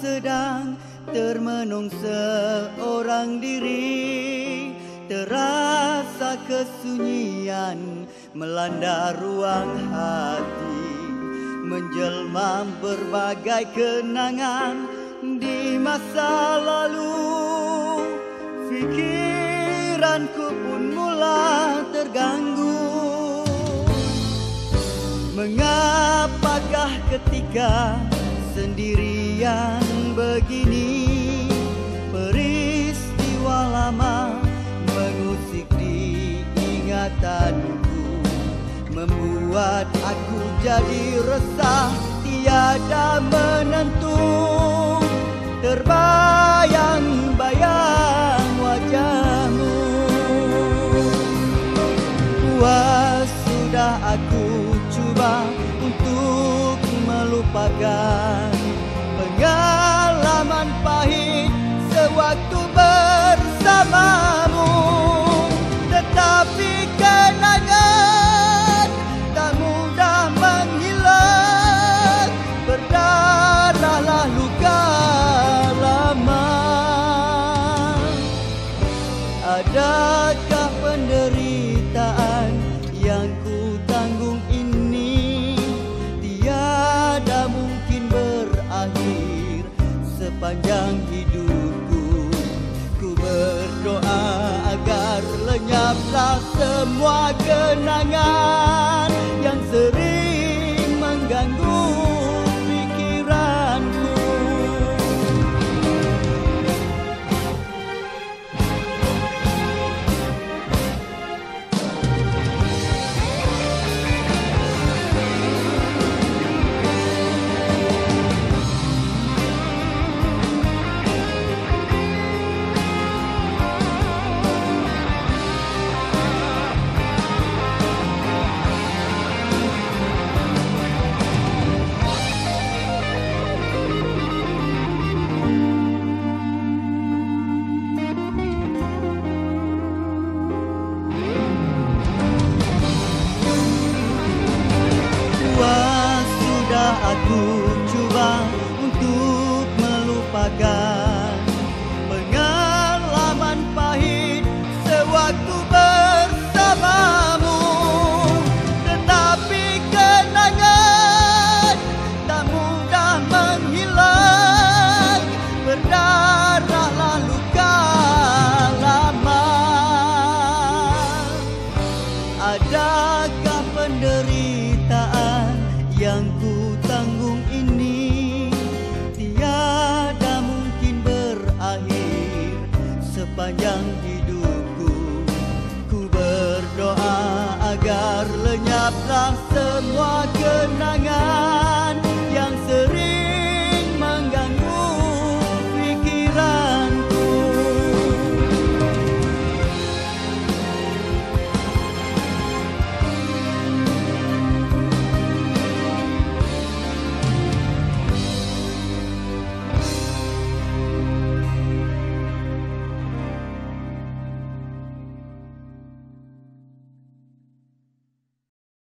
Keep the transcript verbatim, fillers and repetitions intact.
sedang termenung seorang diri, terasa kesunyian melanda ruang hati, menjelma berbagai kenangan di masa lalu. Fikiranku pun mula terganggu. Mengapakah ketika sendirian begini, peristiwa lama mengusik di ingatanku, membuat aku jadi resah tiada menentu. Terbayang-bayang wajahmu, puas sudah aku cuba untuk melupakan pengalaman pahit sewaktu bersamamu. Tetapi kenangan tak mudah menghilang, berdarahlah luka lama. Adakah penderitaan yang ku tanggung ini tiada mungkin berakhir sepanjang hidupku? Ku berdoa agar lenyaplah semua kenangan yang sering mengganggu pikiranku. Aku cuba untuk melupakan pengalaman pahit sewaktu bersamamu. Tetapi kenangan tak mudah menghilang, berdarahlah luka lama. Adakah penderitaan yang ku tanggung ini tiada mungkin berakhir sepanjang hidupku? Ku berdoa agar lenyaplah semua kenangan